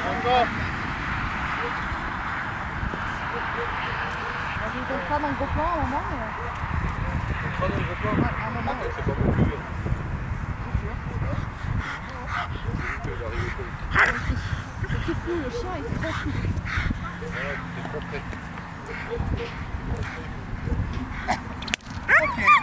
Encore. Je ne compte pas dans le gros plan à un moment, mais... Pas dans le gros plan. Ouais, à un moment. C'est pas beaucoup. C'est tout flou, le chien est trop flou. Ouais, c'est trop près. Ok.